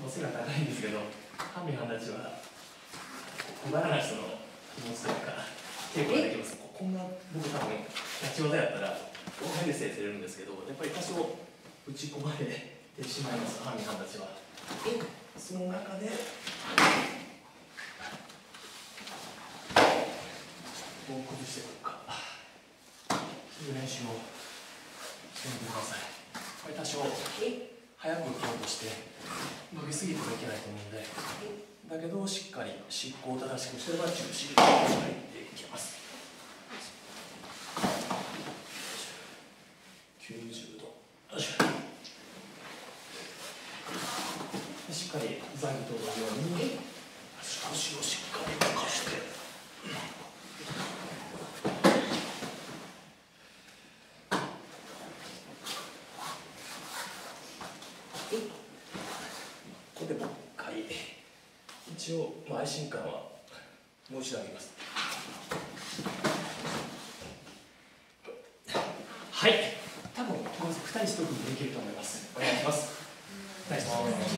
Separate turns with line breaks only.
背が高いんですけど、半身半立ちは小柄な人の気持ちというか抵抗ができます。こんな僕多分立ち技やったら大体で制せれるんですけど、やっぱり多少打ち込まれてしまいます、半身半立ちは。その中でどう崩していくか、そういう練習をしてみてください。これ多少早く打とうとして伸びすぎてはいけないと思うので、だけどしっかり執行を正しくすれば中心に入っていきます。90度、よいしょ。しっかり座に通るように足をしっかり動かして、ここでもう一回一応安心感はもう一度上げます。はい、多分2人1組できると思います。お願いします。お願いします。